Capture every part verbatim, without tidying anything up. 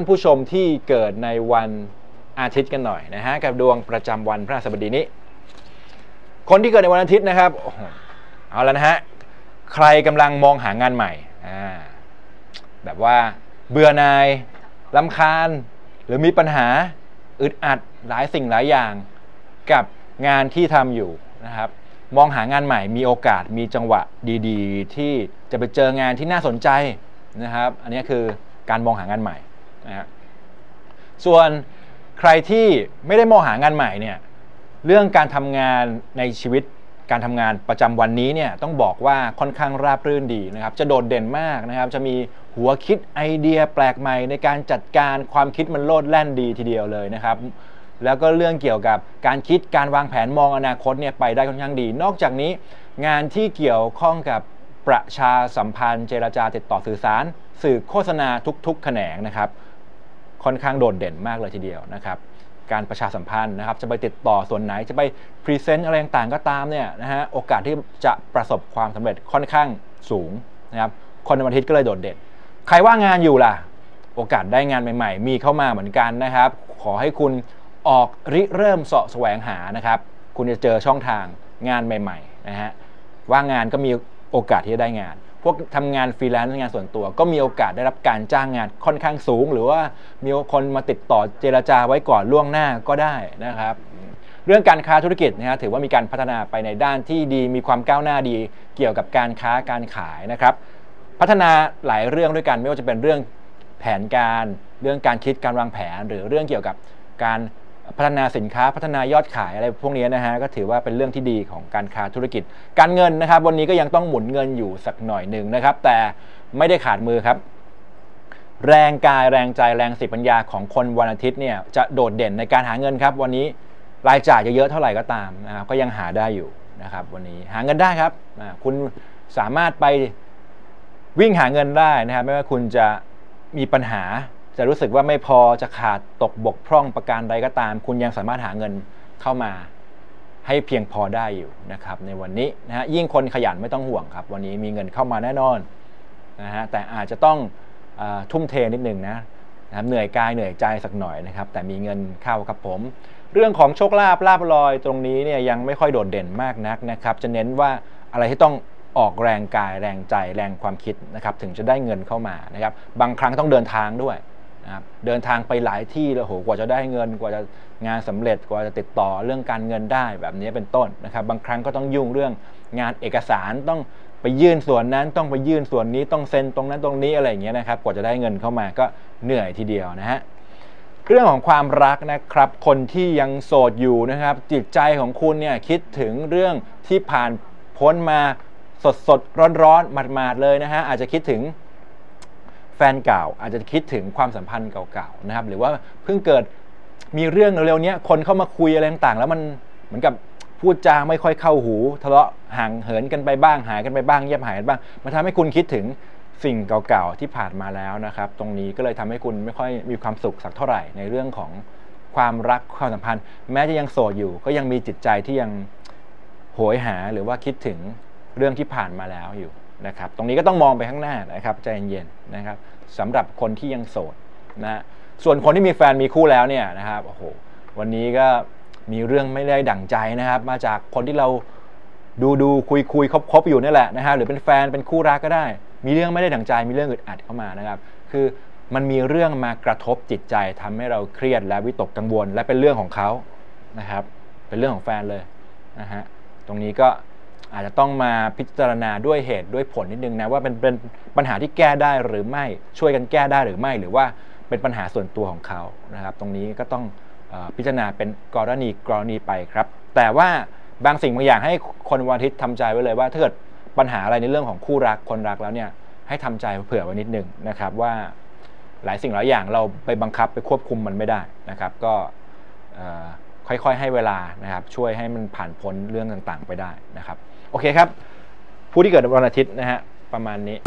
านผู้ชมที่เกิดในวันอาทิตย์กันหน่อยนะฮะกับดวงประจำวันพฤหัสบดีนี้คนที่เกิดในวันอาทิตย์นะครับเอาแล้วนะฮะใครกำลังมองหางานใหม่อ่าแบบว่าเบื่อหน่ายรำคาญหรือมีปัญหาอึดอัดหลายสิ่งหลายอย่างกับงานที่ทำอยู่นะครับมองหางานใหม่มีโอกาสมีจังหวะดีๆที่จะไปเจองานที่น่าสนใจนะครับอันนี้คือการมองหางานใหม่นะฮะส่วนใครที่ไม่ได้มองหางานใหม่เนี่ยเรื่องการทำงานในชีวิตการทำงานประจำวันนี้เนี่ยต้องบอกว่าค่อนข้างราบรื่นดีนะครับจะโดดเด่นมากนะครับจะมีหัวคิดไอเดียแปลกใหม่ในการจัดการความคิดมันโลดแล่นดีทีเดียวเลยนะครับแล้วก็เรื่องเกี่ยวกับการคิดการวางแผนมองอนาคตเนี่ยไปได้ค่อนข้างดีนอกจากนี้งานที่เกี่ยวข้องกับประชาสัมพันธ์เจรจาติดต่อสื่อสารสื่อโฆษณาทุกๆแขนงนะครับค่อนข้างโดดเด่นมากเลยทีเดียวนะครับการประชาสัมพันธ์นะครับจะไปติดต่อส่วนไหนจะไปพรีเซนต์อะไรต่างๆก็ตามเนี่ยนะฮะโอกาสที่จะประสบความสำเร็จค่อนข้างสูงนะครับคนในวันอาทิตย์ก็เลยโดดเด่นใครว่างงานอยู่ล่ะโอกาสได้งานใหม่ๆมีเข้ามาเหมือนกันนะครับขอให้คุณออกริเริ่มเสาะแสวงหานะครับคุณจะเจอช่องทางงานใหม่ๆนะฮะว่างงานก็มีโอกาสที่จะได้งานพวกทำงานฟรีแลนซ์งานส่วนตัวก็มีโอกาสได้รับการจ้างงานค่อนข้างสูงหรือว่ามีคนมาติดต่อเจรจาไว้ก่อนล่วงหน้าก็ได้นะครับเรื่องการค้าธุรกิจนะฮะถือว่ามีการพัฒนาไปในด้านที่ดีมีความก้าวหน้าดีเกี่ยวกับการค้าการขายนะครับพัฒนาหลายเรื่องด้วยกันไม่ว่าจะเป็นเรื่องแผนการเรื่องการคิดการวางแผนหรือเรื่องเกี่ยวกับการพัฒนาสินค้าพัฒนายอดขายอะไรพวกนี้นะฮะก็ถือว่าเป็นเรื่องที่ดีของการค้าธุรกิจการเงินนะครับวันนี้ก็ยังต้องหมุนเงินอยู่สักหน่อยหนึ่งนะครับแต่ไม่ได้ขาดมือครับแรงกายแรงใจแรงสติปัญญาของคนวันอาทิตย์เนี่ยจะโดดเด่นในการหาเงินครับวันนี้รายจ่ายจะเยอะเท่าไหร่ก็ตามนะครับก็ยังหาได้อยู่นะครับวันนี้หาเงินได้ครับคุณสามารถไปวิ่งหาเงินได้นะครับไม่ว่าคุณจะมีปัญหาจะรู้สึกว่าไม่พอจะขาดตกบกพร่องประการใดก็ตามคุณยังสามารถหาเงินเข้ามาให้เพียงพอได้อยู่นะครับในวันนี้นะฮะยิ่งคนขยันไม่ต้องห่วงครับวันนี้มีเงินเข้ามาแน่นอนนะฮะแต่อาจจะต้องอ่าทุ่มเทนิดหนึ่งนะนะครับเหนื่อยกายเหนื่อยใจสักหน่อยนะครับแต่มีเงินเข้าครับผมเรื่องของโชคลาภลาภลอยตรงนี้เนี่ยยังไม่ค่อยโดดเด่นมากนักนะครับจะเน้นว่าอะไรที่ต้องออกแรงกายแรงใจแรงความคิดนะครับถึงจะได้เงินเข้ามานะครับบางครั้งต้องเดินทางด้วยนะครับเดินทางไปหลายที่แล้วโหกว่าจะได้เงินกว่าจะงานสำเร็จกว่าจะติดต่อเรื่องการเงินได้แบบนี้เป็นต้นนะครับบางครั้งก็ต้องยุ่งเรื่องงานเอกสารต้องไปยื่นส่วนนั้นต้องไปยื่นส่วนนี้ต้องเซ็นตรงนั้นตรงนี้อะไรอย่างเงี้ยนะครับกว่าจะได้เงินเข้ามาก็เหนื่อยทีเดียวนะฮะเรื่องของความรักนะครับคนที่ยังโสดอยู่นะครับจิตใจของคุณเนี่ยคิดถึงเรื่องที่ผ่านพ้นมาสดสดร้อนร้อนหมาดๆเลยนะฮะอาจจะคิดถึงแฟนเก่าอาจจะคิดถึงความสัมพันธ์เก่าๆนะครับหรือว่าเพิ่งเกิดมีเรื่องเร็วๆนี้คนเข้ามาคุยอะไรต่างๆแล้วมันเหมือนกับพูดจาไม่ค่อยเข้าหูทะเลาะห่างเหินกันไปบ้างหายกันไปบ้างเงียบหายกันบ้างมันทำให้คุณคิดถึงสิ่งเก่าๆที่ผ่านมาแล้วนะครับตรงนี้ก็เลยทำให้คุณไม่ค่อยมีความสุขสักเท่าไหร่ในเรื่องของความรักความสัมพันธ์แม้จะยังโสดอยู่ก็ยังมีจิตใจที่ยังโหยหาหรือว่าคิดถึงเรื่องที่ผ่านมาแล้วอยู่นะครับตรงนี้ก็ต้องมองไปข้างหน้านะครับใจเย็นๆนะครับสำหรับคนที่ยังโสดนะส่วนคนที่มีแฟนมีคู่แล้วเนี่ยนะครับโอ้โหวันนี้ก็มีเรื่องไม่ได้ดั่งใจนะครับมาจากคนที่เราดูดูคุยคุยคบคบอยู่นี่แหละนะฮะหรือเป็นแฟนเป็นคู่รักก็ได้มีเรื่องไม่ได้ดั่งใจมีเรื่องอึดอัดเข้ามานะครับคือมันมีเรื่องมากระทบจิตใจทำให้เราเครียดและวิตกกังวลและเป็นเรื่องของเขานะครับเป็นเรื่องของแฟนเลยนะฮะตรงนี้ก็อาจจะต้องมาพิจารณาด้วยเหตุด้วยผลนิดนึงนะว่าเป็นเป็นปัญหาที่แก้ได้หรือไม่ช่วยกันแก้ได้หรือไม่หรือว่าเป็นปัญหาส่วนตัวของเขานะครับตรงนี้ก็ต้องเอ่อพิจารณาเป็นกรณีกรณีไปครับแต่ว่าบางสิ่งบางอย่างให้คนวันอาทิตย์ทำใจไว้เลยว่าถ้าเกิดปัญหาอะไรในเรื่องของคู่รักคนรักแล้วเนี่ยให้ทำใจเผื่อไว้นิดนึงนะครับว่าหลายสิ่งหลายอย่างเราไปบังคับไปควบคุมมันไม่ได้นะครับก็ค่อยๆให้เวลานะครับช่วยให้มันผ่านพ้นเรื่องต่างๆไปได้นะครับโอเคครับผู้ที่เกิดวันอาทิตย์นะฮะประมาณนี้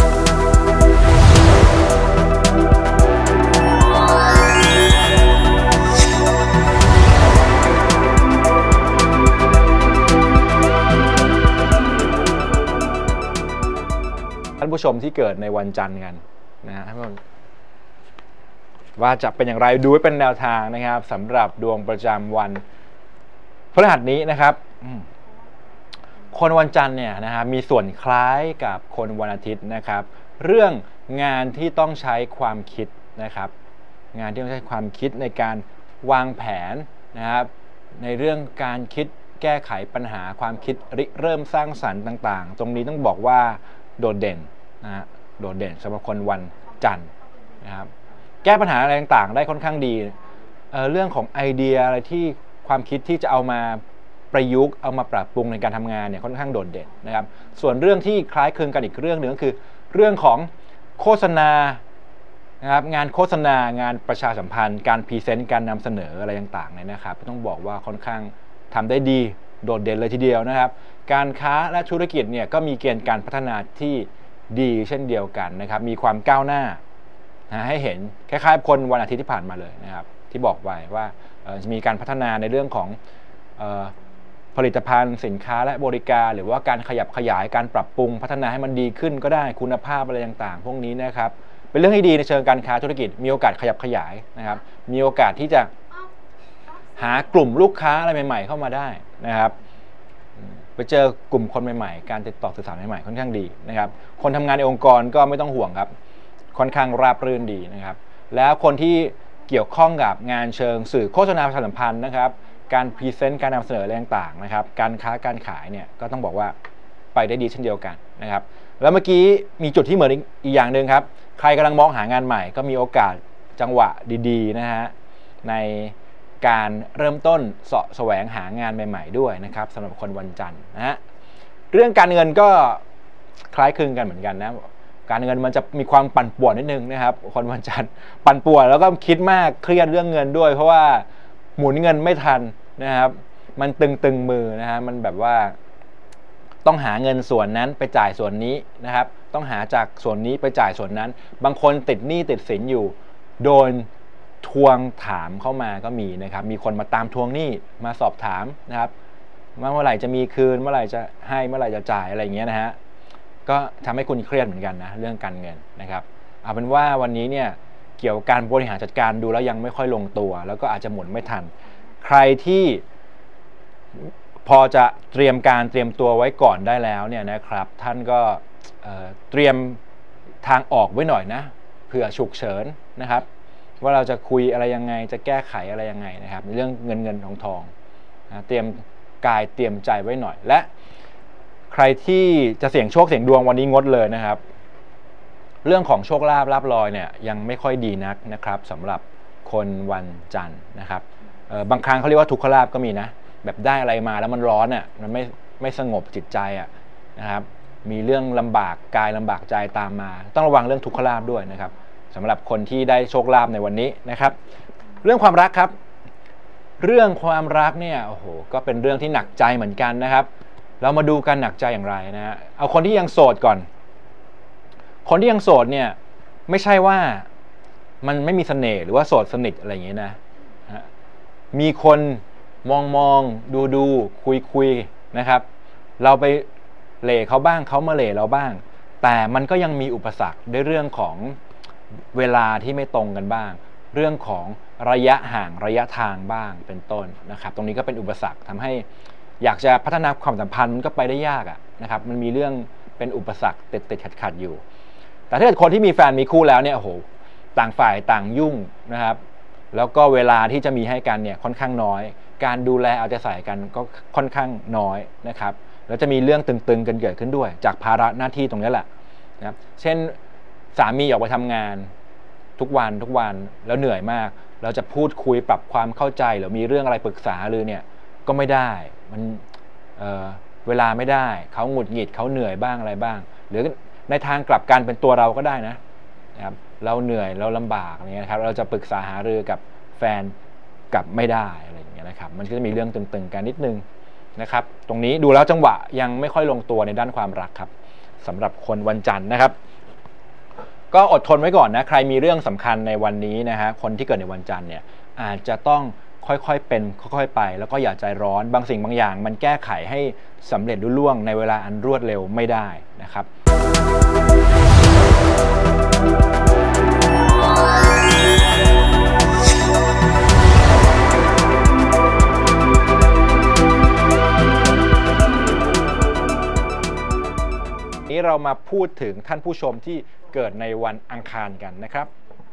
ท่านผู้ชมที่เกิดในวันจันทร์กันนะฮะท่านผู้ชมว่าจะเป็นอย่างไรดูไว้เป็นแนวทางนะครับสำหรับดวงประจำวันพฤหัสนี้นะครับคนวันจันทร์เนี่ยนะครับมีส่วนคล้ายกับคนวันอาทิตย์นะครับเรื่องงานที่ต้องใช้ความคิดนะครับงานที่ต้องใช้ความคิดในการวางแผนนะครับในเรื่องการคิดแก้ไขปัญหาความคิดริเริ่มสร้างสรรค์ต่างๆตรงนี้ต้องบอกว่าโดดเด่นนะฮะโดดเด่นสำหรับคนวันจันทร์นะครับแก้ปัญหาอะไรต่างๆได้ค่อนข้างดี เอ่อ เรื่องของไอเดียอะไรที่ความคิดที่จะเอามาประยุกต์เอามาปรับปรุงในการทำงานเนี่ยค่อนข้างโดดเด่นนะครับส่วนเรื่องที่คล้ายคลึงกันอีกเรื่องหนึ่งก็คือเรื่องของโฆษณานะครับงานโฆษณางานประชาสัมพันธ์การพรีเซนต์การนำเสนออะไรต่างๆเนี่ยนะครับต้องบอกว่าค่อนข้างทำได้ดีโดดเด่นเลยทีเดียวนะครับการค้าและธุรกิจเนี่ยก็มีเกณฑ์การพัฒนาที่ดีเช่นเดียวกันนะครับมีความก้าวหน้านะให้เห็นคล้ายๆคนวันอาทิตย์ที่ผ่านมาเลยนะครับที่บอกไว้ว่าจะมีการพัฒนาในเรื่องของผลิตภัณฑ์สินค้าและบริการหรือว่าการขยับขยายการปรับปรุงพัฒนาให้มันดีขึ้นก็ได้คุณภาพอะไรต่างๆพวกนี้นะครับเป็นเรื่องที่ดีในเชิงการค้าธุรกิจมีโอกาสขยับขยายนะครับมีโอกาสที่จะหากลุ่มลูกค้าอะไรใหม่ๆเข้ามาได้นะครับไปเจอกลุ่มคนใหม่ๆการติดต่อสื่อสารใหม่ๆค่อนข้างดีนะครับคนทำงานในองค์กรก็ไม่ต้องห่วงครับค่อนข้างราบรื่นดีนะครับแล้วคนที่เกี่ยวข้องกับงานเชิงสื่อโฆษณาประชาสัมพันธ์นะครับการพรีเซนต์การนำเสนออะไรต่างๆนะครับการค้าการขายเนี่ยก็ต้องบอกว่าไปได้ดีเช่นเดียวกันนะครับแล้วเมื่อกี้มีจุดที่เหมือนอีกอย่างหนึ่งครับใครกำลังมองหางานใหม่ก็มีโอกาสจังหวะดีๆนะฮะในการเริ่มต้นเสาะแสวงหางานใหม่ๆด้วยนะครับสำหรับคนวันจันทร์นะฮะเรื่องการเงินก็คล้ายคลึงกันเหมือนกันนะการเงินมันจะมีความปั่นป่วนนิดนึงนะครับคนวันจันทร์ปั่นป่วนแล้วก็คิดมากเครียดเรื่องเงินด้วยเพราะว่าหมุนเงินไม่ทันนะครับมันตึงๆมือนะฮะมันแบบว่าต้องหาเงินส่วนนั้นไปจ่ายส่วนนี้นะครับต้องหาจากส่วนนี้ไปจ่ายส่วนนั้นบางคนติดหนี้ติดสินอยู่โดนทวงถามเข้ามาก็มีนะครับมีคนมาตามทวงหนี้มาสอบถามนะครับเมื่อไหร่จะมีคืนเมื่อไหร่จะให้เมื่อไหร่จะจ่ายอะไรอย่างเงี้ยนะฮะก็ทำให้คุณเครียดเหมือนกันนะเรื่องการเงินนะครับเอาเป็นว่าวันนี้เนี่ยเกี่ยวกับการบริหารจัดการดูแล้วยังไม่ค่อยลงตัวแล้วก็อาจจะหมุนไม่ทันใครที่พอจะเตรียมการเตรียมตัวไว้ก่อนได้แล้วเนี่ยนะครับท่านก็เตรียมทางออกไว้หน่อยนะเผื่อฉุกเฉินนะครับว่าเราจะคุยอะไรยังไงจะแก้ไขอะไรยังไงนะครับในเรื่องเงินเงินทองทองนะเตรียมกายเตรียมใจไว้หน่อยและใครที่จะเสี่ยงโชคเสี่ยงดวงวันนี้งดเลยนะครับเรื่องของโชคลาภลาภลอยเนี่ยยังไม่ค่อยดีนักนะครับสำหรับคนวันจันทร์นะครับบางครั้งเขาเรียกว่าทุกขลาภก็มีนะแบบได้อะไรมาแล้วมันร้อนอ่ะมันไม่ไม่สงบจิตใจอ่ะนะครับมีเรื่องลำบากกายลำบากใจตามมาต้องระวังเรื่องทุกขลาภด้วยนะครับสำหรับคนที่ได้โชคลาภในวันนี้นะครับเรื่องความรักครับเรื่องความรักเนี่ยโอ้โหก็เป็นเรื่องที่หนักใจเหมือนกันนะครับเรามาดูกันหนักใจอย่างไรนะฮะเอาคนที่ยังโสดก่อนคนที่ยังโสดเนี่ยไม่ใช่ว่ามันไม่มีเสน่ห์หรือว่าโสดสนิทอะไรอย่างเงี้ยนะมีคนมองมองดูดูคุยคุยนะครับเราไปเหล่เขาบ้างเขามาเหล่เราบ้างแต่มันก็ยังมีอุปสรรคด้วยเรื่องของเวลาที่ไม่ตรงกันบ้างเรื่องของระยะห่างระยะทางบ้างเป็นต้นนะครับตรงนี้ก็เป็นอุปสรรคทำให้อยากจะพัฒนาความสัมพันธ์มันก็ไปได้ยากอ่ะนะครับมันมีเรื่องเป็นอุปสรรคติดติดขัดขัดอยู่แต่ถ้าเกิดคนที่มีแฟนมีคู่แล้วเนี่ยโอ้โหต่างฝ่ายต่างยุ่งนะครับแล้วก็เวลาที่จะมีให้กันเนี่ยค่อนข้างน้อยการดูแลเอาใจใส่กันก็ค่อนข้างน้อยนะครับแล้วจะมีเรื่องตึงๆกันเกิดขึ้นด้วยจากภาระหน้าที่ตรงนี้แหละนะครับเช่นสามีออกไปทำงานทุกวันทุกวันแล้วเหนื่อยมากเราจะพูดคุยปรับความเข้าใจหรือมีเรื่องอะไรปรึกษาหรือเนี่ยก็ไม่ได้มัน เอ่อ เวลาไม่ได้เขาหงุดหงิดเขาเหนื่อยบ้างอะไรบ้างหรือในทางกลับกันเป็นตัวเราก็ได้นะนะครับเราเหนื่อยเราลำบากอะไรเงี้ยครับเราจะปรึกษาหารือกับแฟนกลับไม่ได้อะไรอย่างเงี้ยนะครับมันก็จะมีเรื่องตึงๆกันนิดนึงนะครับตรงนี้ดูแล้วจังหวะยังไม่ค่อยลงตัวในด้านความรักครับสำหรับคนวันจันทร์นะครับก็อดทนไว้ก่อนนะใครมีเรื่องสำคัญในวันนี้นะฮะคนที่เกิดในวันจันทร์เนี่ยอาจจะต้องค่อยๆเป็นค่อยๆไปแล้วก็อย่าใจร้อนบางสิ่งบางอย่างมันแก้ไขให้สำเร็จรุ่ล่วงในเวลาอันรวดเร็วไม่ได้นะครับเรามาพูดถึงท่านผู้ชมที่เกิดในวันอังคารกันนะครับ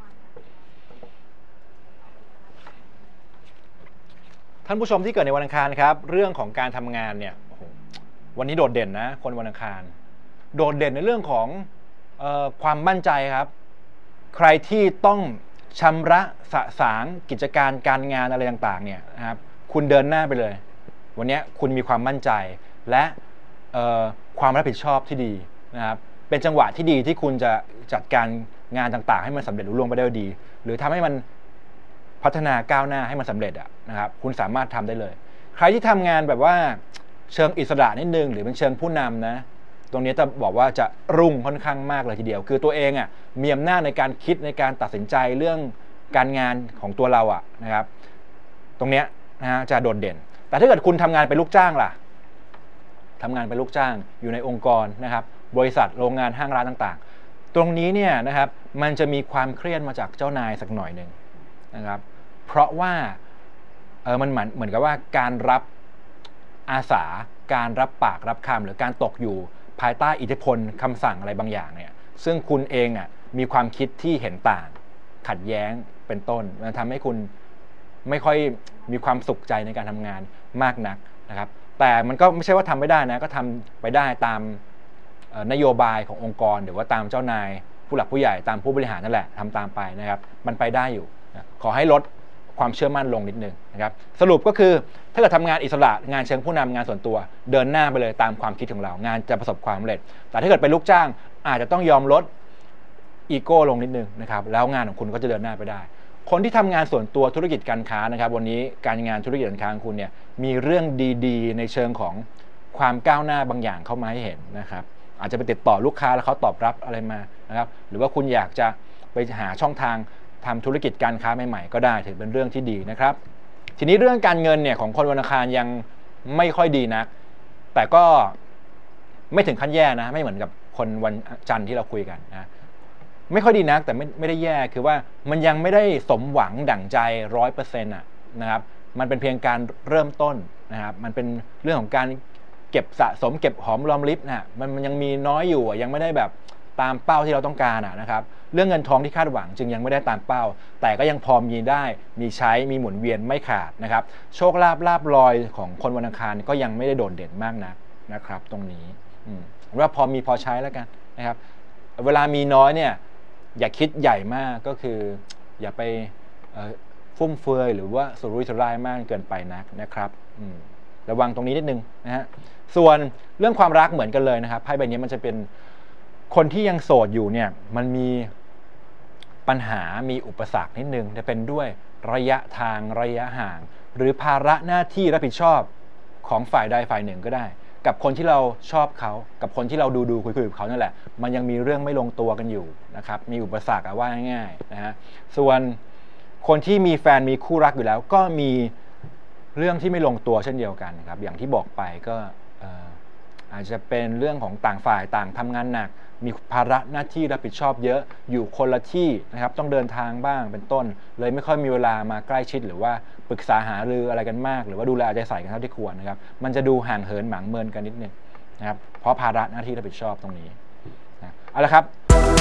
ท่านผู้ชมที่เกิดในวันอังคารครับเรื่องของการทำงานเนี่ยวันนี้โดดเด่นนะคนวันอังคารโดดเด่นในเรื่องของเอ่อความมั่นใจครับใครที่ต้องชำระสะสางกิจการการงานอะไรต่างๆเนี่ยนะครับคุณเดินหน้าไปเลยวันนี้คุณมีความมั่นใจและความรับผิดชอบที่ดีนะครับเป็นจังหวะที่ดีที่คุณจะจัดการงานต่างๆให้มันสำเร็จรุ่งไปได้ดีหรือทำให้มันพัฒนาก้าวหน้าให้มันสำเร็จอะนะครับคุณสามารถทำได้เลยใครที่ทำงานแบบว่าเชิงอิสระนิดนึงหรือเป็นเชิงผู้นำนะตรงนี้จะบอกว่าจะรุ่งค่อนข้างมากเลยทีเดียวคือตัวเองอ่ะมีอำนาจในการคิดในการตัดสินใจเรื่องการงานของตัวเราอ่ะนะครับตรงเนี้ยนะฮะจะโดดเด่นแต่ถ้าเกิดคุณทำงานเป็นลูกจ้างล่ะทำงานเป็นลูกจ้างอยู่ในองค์กรนะครับบริษัทโรงงานห้างร้านต่างๆตรงนี้เนี่ยนะครับมันจะมีความเครียดมาจากเจ้านายสักหน่อยหนึ่งนะครับเพราะว่าเออมันเหมือนเหมือนกับว่าการรับอาสาการรับปากรับคำหรือการตกอยู่ภายใต้อิทธิพลคำสั่งอะไรบางอย่างเนี่ยซึ่งคุณเองอ่ะมีความคิดที่เห็นต่างขัดแย้งเป็นต้นมันทำให้คุณไม่ค่อยมีความสุขใจในการทำงานมากนักนะครับแต่มันก็ไม่ใช่ว่าทำไม่ได้นะก็ทำไปได้ตามนโยบายขององค์กรหรือว่าตามเจ้านายผู้หลักผู้ใหญ่ตามผู้บริหารนั่นแหละทำตามไปนะครับมันไปได้อยู่นะขอให้ลดความเชื่อมั่นลงนิดนึงนะครับสรุปก็คือถ้าเกิดทำงานอิสระงานเชิงผู้นำงานส่วนตัวเดินหน้าไปเลยตามความคิดของเรางานจะประสบความสำเร็จแต่ถ้าเกิดเป็นลูกจ้างอาจจะต้องยอมลดอีโก้ลงนิดนึงนะครับแล้วงานของคุณก็จะเดินหน้าไปได้คนที่ทำงานส่วนตัวธุรกิจการค้านะครับวันนี้การงานธุรกิจการค้าของคุณเนี่ยมีเรื่องดีๆในเชิงของความก้าวหน้าบางอย่างเข้ามาให้เห็นนะครับอาจจะไปติดต่อลูกค้าแล้วเขาตอบรับอะไรมานะครับหรือว่าคุณอยากจะไปหาช่องทางทำธุรกิจการค้าใหม่ๆก็ได้ถือเป็นเรื่องที่ดีนะครับทีนี้เรื่องการเงินเนี่ยของคนวันอังคารยังไม่ค่อยดีนักแต่ก็ไม่ถึงขั้นแย่นะไม่เหมือนกับคนวันจันทร์ที่เราคุยกันนะไม่ค่อยดีนักแต่ไม่ไม่ได้แย่คือว่ามันยังไม่ได้สมหวังดั่งใจร้อยเปอร์เซ็นต์นะครับมันเป็นเพียงการเริ่มต้นนะครับมันเป็นเรื่องของการเก็บสะสมเก็บหอมรอมริบนะมันมันยังมีน้อยอยู่ยังไม่ได้แบบตามเป้าที่เราต้องการนะครับเรื่องเงินทองที่คาดหวังจึงยังไม่ได้ตามเป้าแต่ก็ยังพอมีได้มีใช้มีหมุนเวียนไม่ขาดนะครับโชคลาภลาภลอยของคนวันอังคารก็ยังไม่ได้โดดเด่นมากนักนะครับตรงนี้ว่าพอมีพอใช้แล้วกันนะครับเวลามีน้อยเนี่ยอย่าคิดใหญ่มากก็คืออย่าไปฟุ่มเฟือยหรือว่าสุรุ่ยสุร่ายมากเกินไปนักนะครับระวังตรงนี้นิดนึงนะฮะส่วนเรื่องความรักเหมือนกันเลยนะครับไพ่ใบนี้มันจะเป็นคนที่ยังโสดอยู่เนี่ยมันมีปัญหามีอุปสรรคนิดนึงจะเป็นด้วยระยะทางระยะห่างหรือภาระหน้าที่รับผิดชอบของฝ่ายใดฝ่ายหนึ่งก็ได้กับคนที่เราชอบเขากับคนที่เราดูดูคุยคุยกับเขานั่นแหละมันยังมีเรื่องไม่ลงตัวกันอยู่นะครับมีอุปสรรคว่าง่ายๆนะฮะส่วนคนที่มีแฟนมีคู่รักอยู่แล้วก็มีเรื่องที่ไม่ลงตัวเช่นเดียวกันครับอย่างที่บอกไปก็อาจจะเป็นเรื่องของต่างฝ่ายต่างทำงานหนักมีภาระหน้าที่รับผิดชอบเยอะอยู่คนละที่นะครับต้องเดินทางบ้างเป็นต้นเลยไม่ค่อยมีเวลามาใกล้ชิดหรือว่าปรึกษาหารืออะไรกันมากหรือว่าดูแลเอาใจใส่กันเท่าที่ควรนะครับมันจะดูห่างเหินหมางเมินกันนิดนึงนะครับเพราะภาระหน้าที่รับผิดชอบตรงนี้นะเอาละครับ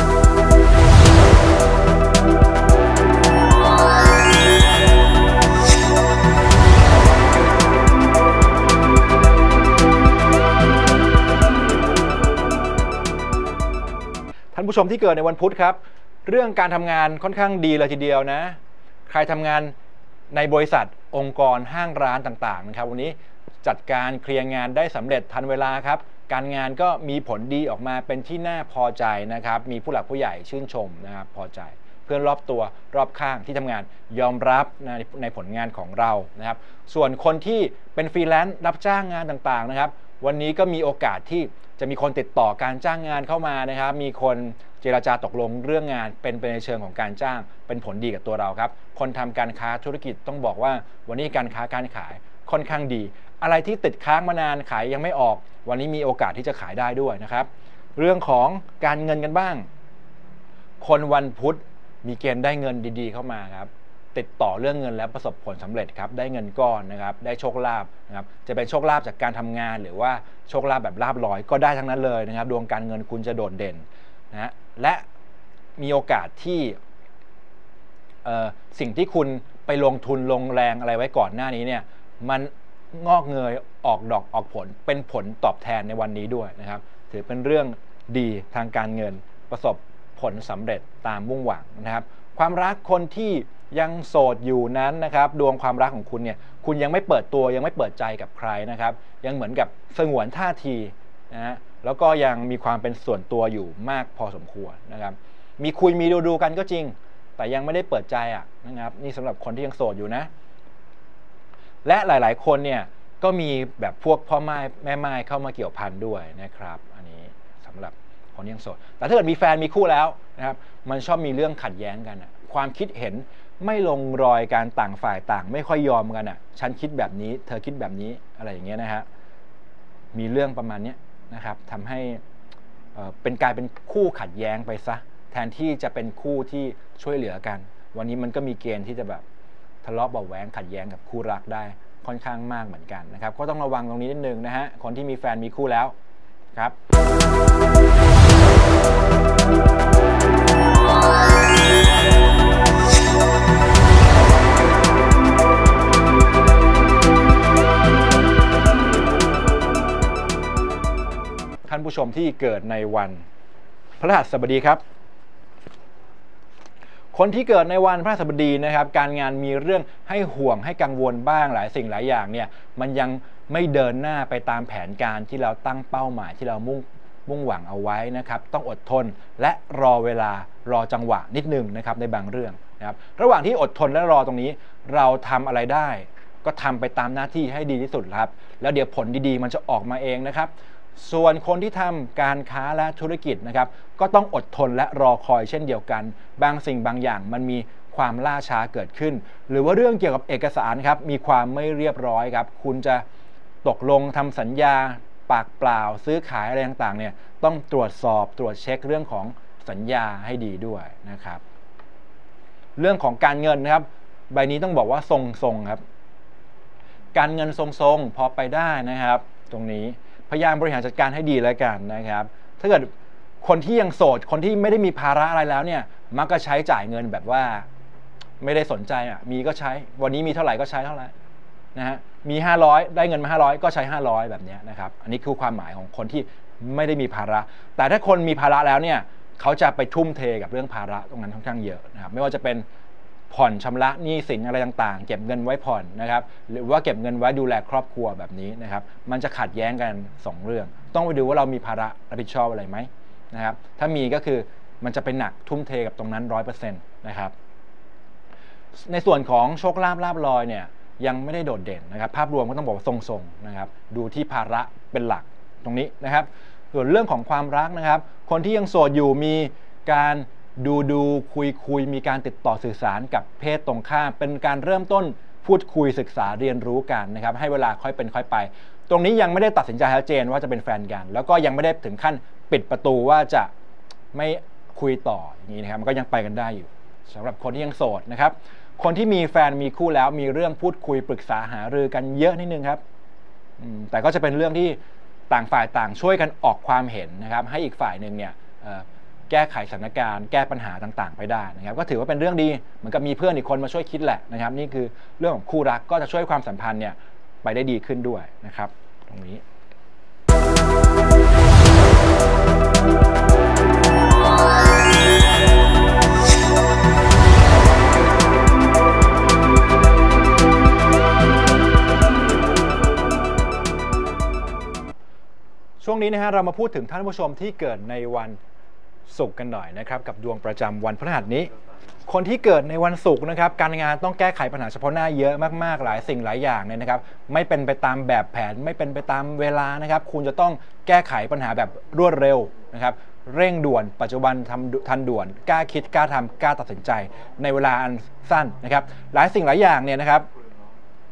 ท่านผู้ชมที่เกิดในวันพุธครับเรื่องการทำงานค่อนข้างดีเลยทีเดียวนะใครทำงานในบริษัทองค์กรห้างร้านต่างๆนะครับวันนี้จัดการเคลียร์งานได้สำเร็จทันเวลาครับการงานก็มีผลดีออกมาเป็นที่น่าพอใจนะครับมีผู้หลักผู้ใหญ่ชื่นชมนะครับพอใจเพื่อนรอบตัวรอบข้างที่ทำงานยอมรับในในผลงานของเรานะครับส่วนคนที่เป็นฟรีแลนซ์รับจ้างงานต่างๆนะครับวันนี้ก็มีโอกาสที่จะมีคนติดต่อการจ้างงานเข้ามานะครับมีคนเจรจาตกลงเรื่องงานเป็นไปในเชิงของการจ้างเป็นผลดีกับตัวเราครับคนทำการค้าธุรกิจต้องบอกว่าวันนี้การค้าการขายค่อนข้างดีอะไรที่ติดค้างมานานขายยังไม่ออกวันนี้มีโอกาสที่จะขายได้ด้วยนะครับเรื่องของการเงินกันบ้างคนวันพุธมีเกณฑ์ได้เงินดีๆเข้ามาครับติดต่อเรื่องเงินแล้วประสบผลสำเร็จครับได้เงินก้อนนะครับได้โชคลาภนะครับจะเป็นโชคลาภจากการทำงานหรือว่าโชคลาภแบบลาภลอยก็ได้ทั้งนั้นเลยนะครับดวงการเงินคุณจะโดดเด่นนะและมีโอกาสที่สิ่งที่คุณไปลงทุนลงแรงอะไรไว้ก่อนหน้านี้เนี่ยมันงอกเงยออกดอกออกผลเป็นผลตอบแทนในวันนี้ด้วยนะครับถือเป็นเรื่องดีทางการเงินประสบผลสำเร็จตามมุ่งหวังนะครับความรักคนที่ยังโสดอยู่นั้นนะครับดวงความรักของคุณเนี่ยคุณยังไม่เปิดตัวยังไม่เปิดใจกับใครนะครับยังเหมือนกับสงวนท่าทีนะฮะแล้วก็ยังมีความเป็นส่วนตัวอยู่มากพอสมควรนะครับมีคุยมีดูดูกันก็จริงแต่ยังไม่ได้เปิดใจอ่ะนะครับนี่สำหรับคนที่ยังโสดอยู่นะและหลายๆคนเนี่ยก็มีแบบพวกพ่อไม้แม่ไม้เข้ามาเกี่ยวพันด้วยนะครับอันนี้สำหรับคนที่ยังโสดแต่ถ้าเกิดมีแฟนมีคู่แล้วนะครับมันชอบมีเรื่องขัดแย้งกันอ่ะความคิดเห็นไม่ลงรอยการต่างฝ่ายต่างไม่ค่อยยอมกันอ่ะฉันคิดแบบนี้เธอคิดแบบนี้อะไรอย่างเงี้ยนะฮะมีเรื่องประมาณนี้นะครับทำให้เป็นกลายเป็นคู่ขัดแย้งไปซะแทนที่จะเป็นคู่ที่ช่วยเหลือกันวันนี้มันก็มีเกณฑ์ที่จะแบบทะเลาะเบาแหวงขัดแย้งกับคู่รักได้ค่อนข้างมากเหมือนกันนะครับก็ต้องระวังตรงนี้นิดนึงนะฮะคนที่มีแฟนมีคู่แล้วครับท่านผู้ชมที่เกิดในวันพฤหัสบดีครับคนที่เกิดในวันพฤหัสบดีนะครับการงานมีเรื่องให้ห่วงให้กังวลบ้างหลายสิ่งหลายอย่างเนี่ยมันยังไม่เดินหน้าไปตามแผนการที่เราตั้งเป้าหมายที่เรามุ่งมุ่งหวังเอาไว้นะครับต้องอดทนและรอเวลารอจังหวะนิดนึงนะครับในบางเรื่องนะครับระหว่างที่อดทนและรอตรงนี้เราทำอะไรได้ก็ทำไปตามหน้าที่ให้ดีที่สุดครับแล้วเดี๋ยวผลดีๆมันจะออกมาเองนะครับส่วนคนที่ทำการค้าและธุรกิจนะครับก็ต้องอดทนและรอคอยเช่นเดียวกันบางสิ่งบางอย่างมันมีความล่าช้าเกิดขึ้นหรือว่าเรื่องเกี่ยวกับเอกสารครับมีความไม่เรียบร้อยครับคุณจะตกลงทำสัญญาปากเปล่าซื้อขายอะไรต่างๆเนี่ยต้องตรวจสอบตรวจเช็คเรื่องของสัญญาให้ดีด้วยนะครับเรื่องของการเงินนะครับใบนี้ต้องบอกว่าทรงๆครับการเงินทรงๆพอไปได้นะครับตรงนี้พยายามบริหารจัดการให้ดีแล้วกันนะครับถ้าเกิดคนที่ยังโสดคนที่ไม่ได้มีภาระอะไรแล้วเนี่ยมักจะใช้จ่ายเงินแบบว่าไม่ได้สนใจอ่ะมีก็ใช้วันนี้มีเท่าไหร่ก็ใช้เท่าไหร่นะฮะมีห้าร้อยได้เงินมาห้าร้อยก็ใช้ห้าร้อยแบบนี้นะครับอันนี้คือความหมายของคนที่ไม่ได้มีภาระแต่ถ้าคนมีภาระแล้วเนี่ยเขาจะไปทุ่มเทกับเรื่องภาระตรงนั้นค่อนข้างเยอะนะครับไม่ว่าจะเป็นผ่อนชำระหนี้สินอะไรต่างๆเก็บเงินไว้ผ่อนนะครับหรือว่าเก็บเงินไว้ดูแลครอบครัวแบบนี้นะครับมันจะขัดแย้งกันสองเรื่องต้องไปดูว่าเรามีภาระรับผิดชอบอะไรไหมนะครับถ้ามีก็คือมันจะเป็นหนักทุ่มเทกับตรงนั้น ร้อยเปอร์เซ็นต์ นะครับในส่วนของโชคลาภลาภลอยเนี่ยยังไม่ได้โดดเด่นนะครับภาพรวมก็ต้องบอกว่าทรงๆนะครับดูที่ภาระเป็นหลักตรงนี้นะครับส่วนเรื่องของความรักนะครับคนที่ยังโสดอยู่มีการดูดูคุยคุยมีการติดต่อสื่อสารกับเพศตรงข้ามเป็นการเริ่มต้นพูดคุยศึกษาเรียนรู้กันนะครับให้เวลาค่อยเป็นค่อยไปตรงนี้ยังไม่ได้ตัดสินใจชัดเจนว่าจะเป็นแฟนกันแล้วก็ยังไม่ได้ถึงขั้นปิดประตูว่าจะไม่คุยต่ออย่างนี้นะครับมันก็ยังไปกันได้อยู่สำหรับคนที่ยังโสดนะครับคนที่มีแฟนมีคู่แล้วมีเรื่องพูดคุยปรึกษาหารือกันเยอะนิดนึงครับแต่ก็จะเป็นเรื่องที่ต่างฝ่ายต่างช่วยกันออกความเห็นนะครับให้อีกฝ่ายหนึ่งเนี่ยแก้ไขสถานการณ์แก้ปัญหาต่างๆไปได้นะครับก็ถือว่าเป็นเรื่องดีเหมือนกับมีเพื่อนอีกคนมาช่วยคิดแหละนะครับนี่คือเรื่องของคู่รักก็จะช่วยความสัมพันธ์เนี่ยไปได้ดีขึ้นด้วยนะครับตรงนี้ช่วงนี้นะฮะเรามาพูดถึงท่านผู้ชมที่เกิดในวันศุกร์กันหน่อยนะครับกับดวงประจำวันพฤหัสนี้คนที่เกิดในวันศุกร์นะครับการงานต้องแก้ไขปัญหาเฉพาะหน้าเยอะมากๆหลายสิ่งหลายอย่างเนี่ยนะครับไม่เป็นไปตามแบบแผนไม่เป็นไปตามเวลานะครับคุณจะต้องแก้ไขปัญหาแบบรวดเร็วนะครับเร่งด่วนปัจจุบันทำทันด่วนกล้าคิดกล้าทำกล้าตัดสินใจในเวลาอันสั้นนะครับหลายสิ่งหลายอย่างเนี่ยนะครับ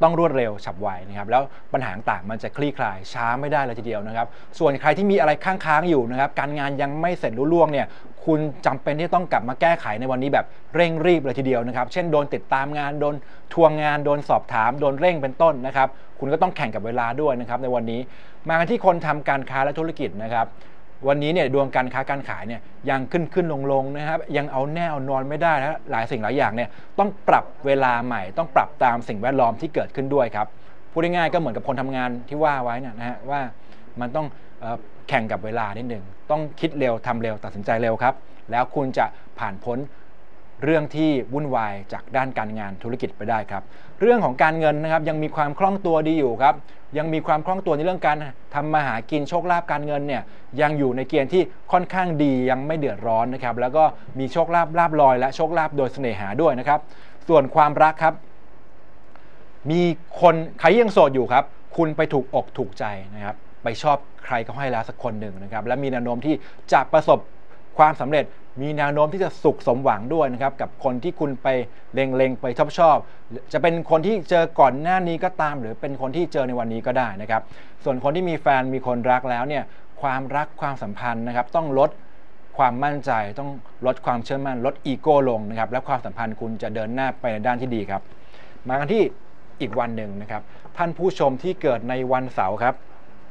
ต้องรวดเร็วฉับไวนะครับแล้วปัญหาต่างมันจะคลี่คลายช้าไม่ได้เลยทีเดียวนะครับส่วนใครที่มีอะไรค้างๆอยู่นะครับการงานยังไม่เสร็จรุ่ล่วงเนี่ยคุณจำเป็นที่ต้องกลับมาแก้ไขในวันนี้แบบเร่งรีบเลยทีเดียวนะครับเช่นโดนติดตามงานโดนทวงงานโดนสอบถามโดนเร่งเป็นต้นนะครับคุณก็ต้องแข่งกับเวลาด้วยนะครับในวันนี้มากันที่คนทำการค้าและธุรกิจนะครับวันนี้เนี่ยดวงการค้าการขายเนี่ยยังขึ้นขึ้นลงลงนะครับยังเอาแน่เอานอนไม่ได้นะหลายสิ่งหลายอย่างเนี่ยต้องปรับเวลาใหม่ต้องปรับตามสิ่งแวดล้อมที่เกิดขึ้นด้วยครับพูดง่ายๆก็เหมือนกับคนทำงานที่ว่าไว้นะนะฮะว่ามันต้องแข่งกับเวลานิดหนึ่งต้องคิดเร็วทำเร็วตัดสินใจเร็วครับแล้วคุณจะผ่านพ้นเรื่องที่วุ่นวายจากด้านการงานธุรกิจไปได้ครับเรื่องของการเงินนะครับยังมีความคล่องตัวดีอยู่ครับยังมีความคล่องตัวในเรื่องการทำมาหากินโชคลาภการเงินเนี่ยยังอยู่ในเกณฑ์ที่ค่อนข้างดียังไม่เดือดร้อนนะครับแล้วก็มีโชคลาภลาภลอยและโชคลาภโดยเสน่หาด้วยนะครับส่วนความรักครับมีคนใครยังโสดอยู่ครับคุณไปถูกอกถูกใจนะครับไปชอบใครก็ให้แล้วสักคนหนึ่งนะครับและมีแนวโน้มที่จะประสบความสำเร็จมีแนวโน้มที่จะสุขสมหวังด้วยนะครับกับคนที่คุณไปเล็งๆไปชอบชอบจะเป็นคนที่เจอก่อนหน้านี้ก็ตามหรือเป็นคนที่เจอในวันนี้ก็ได้นะครับส่วนคนที่มีแฟนมีคนรักแล้วเนี่ยความรักความสัมพันธ์นะครับต้องลดความมั่นใจต้องลดความเชื่อมั่นลดอีโก้ลงนะครับและความสัมพันธ์คุณจะเดินหน้าไปในด้านที่ดีครับมากันที่อีกวันหนึ่งนะครับท่านผู้ชมที่เกิดในวันเสาร์ครับ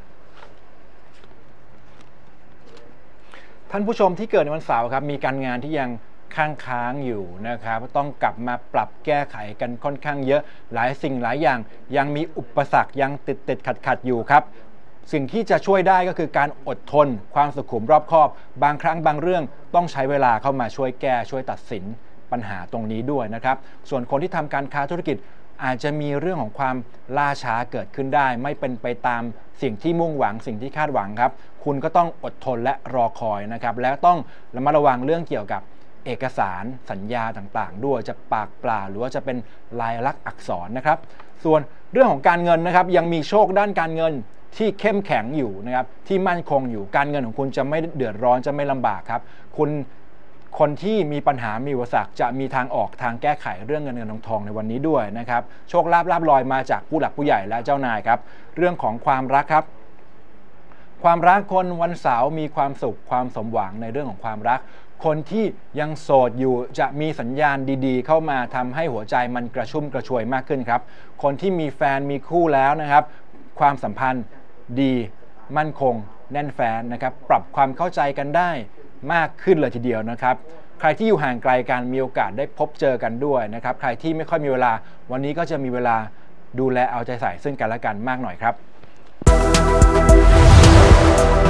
ท่านผู้ชมที่เกิดในวันเสาร์ครับมีการงานที่ยังค้างค้างอยู่นะครับต้องกลับมาปรับแก้ไขกันค่อนข้างเยอะหลายสิ่งหลายอย่างยังมีอุปสรรคยังติดติดขัดขัดอยู่ครับสิ่งที่จะช่วยได้ก็คือการอดทนความสุขุมรอบคอบบางครั้งบางเรื่องต้องใช้เวลาเข้ามาช่วยแก้ช่วยตัดสินปัญหาตรงนี้ด้วยนะครับส่วนคนที่ทำการค้าธุรกิจอาจจะมีเรื่องของความล่าช้าเกิดขึ้นได้ไม่เป็นไปตามสิ่งที่มุ่งหวังสิ่งที่คาดหวังครับคุณก็ต้องอดทนและรอคอยนะครับและต้องระมัดระวังเรื่องเกี่ยวกับเอกสารสัญญาต่างๆด้วยจะปากเปล่าหรือว่าจะเป็นลายลักษณ์อักษรนะครับส่วนเรื่องของการเงินนะครับยังมีโชคด้านการเงินที่เข้มแข็งอยู่นะครับที่มั่นคงอยู่การเงินของคุณจะไม่เดือดร้อนจะไม่ลำบากครับคุณคนที่มีปัญหามีอุปสรรคจะมีทางออกทางแก้ไขเรื่องเงินเงินทองทองในวันนี้ด้วยนะครับโชคลาภลาภลอยมาจากผู้หลักผู้ใหญ่และเจ้านายครับเรื่องของความรักครับความรักคนวันเสาร์มีความสุขความสมหวังในเรื่องของความรักคนที่ยังโสดอยู่จะมีสัญญาณดีๆเข้ามาทำให้หัวใจมันกระชุ่มกระชวยมากขึ้นครับคนที่มีแฟนมีคู่แล้วนะครับความสัมพันธ์ดีมั่นคงแน่นแฟ้นนะครับปรับความเข้าใจกันได้มากขึ้นเลยทีเดียวนะครับใครที่อยู่ห่างไกลกันมีโอกาสได้พบเจอกันด้วยนะครับใครที่ไม่ค่อยมีเวลาวันนี้ก็จะมีเวลาดูแลเอาใจใส่ซึ่งกันและกันมากหน่อยครับ